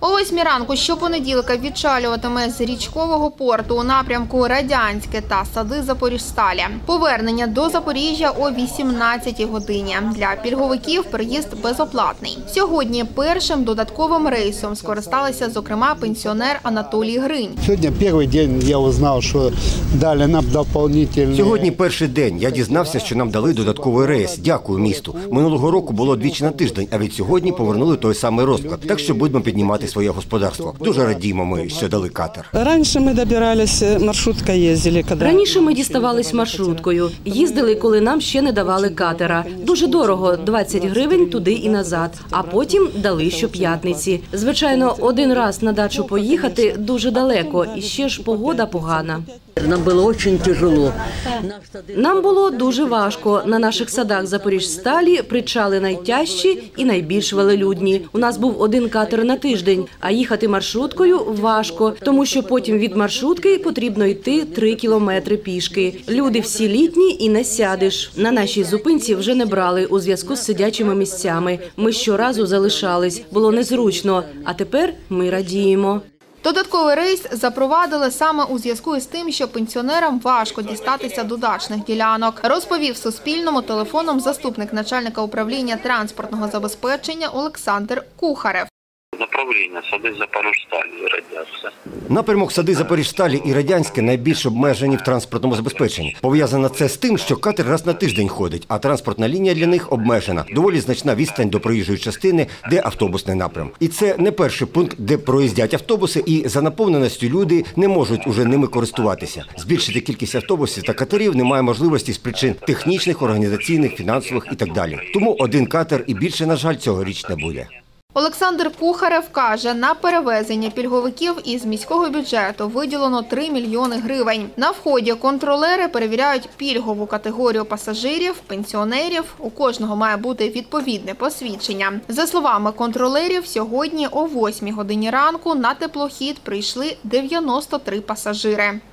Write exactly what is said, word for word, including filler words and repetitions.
О восьмій ранку щопонеділка відчалюватиме з річкового порту у напрямку Радянське та Сади Запоріжсталі. Повернення до Запоріжжя о вісімнадцятій годині. Для пільговиків переїзд безоплатний. Сьогодні першим додатковим рейсом скористалися, зокрема, пенсіонер Анатолій Гринь. Сьогодні перший день я узнав, що дали нам дополнительний... Сьогодні перший день. Я дізнався, що нам дали додатковий рейс. Дякую місту. Минулого року було двічі на тиждень, а від сьогодні повернули той самий розклад. Так що будемо піднімати своє господарство. Дуже радіємо ми, що дали катер. Раніше ми добиралися, маршрутка їздили. Раніше ми діставались маршруткою. Їздили, коли нам ще не давали катера. Дуже дорого – двадцять гривень туди і назад. А потім дали щоп'ятниці. Звичайно, один раз на дачу поїхати дуже далеко. І ще ж погода погана. Нам було дуже тяжело. Нам було дуже важко. На наших садах Запоріжсталі причали найтяжчі і найбільш велелюдні. У нас був один катер на тиждень, а їхати маршруткою важко, тому що потім від маршрутки потрібно йти три кілометри пішки. Люди всі літні і не сядеш. На нашій зупинці вже не брали у зв'язку з сидячими місцями. Ми щоразу залишались. Було незручно. А тепер ми радіємо. Додатковий рейс запровадили саме у зв'язку із тим, що пенсіонерам важко дістатися до дачних ділянок, розповів Суспільному телефоном заступник начальника управління транспортного забезпечення Олександр Кухарев. Направлення Сади Запоріжсталі і Радянське. Напрямок Сади Запоріжсталі і Радянське найбільш обмежені в транспортному забезпеченні. Пов'язано це з тим, що катер раз на тиждень ходить, а транспортна лінія для них обмежена. Доволі значна відстань до проїжджої частини, де автобусний напрям. І це не перший пункт, де проїздять автобуси, і за наповненістю люди не можуть уже ними користуватися. Збільшити кількість автобусів та катерів немає можливості з причин технічних, організаційних, фінансових і так далі. Тому один катер і більше, на жаль, цьогоріч не буде. Олександр Кухарев каже, на перевезення пільговиків із міського бюджету виділено три мільйони гривень. На вході контролери перевіряють пільгову категорію пасажирів, пенсіонерів. У кожного має бути відповідне посвідчення. За словами контролерів, сьогодні о восьмій годині ранку на теплохід прийшли дев'яносто три пасажири.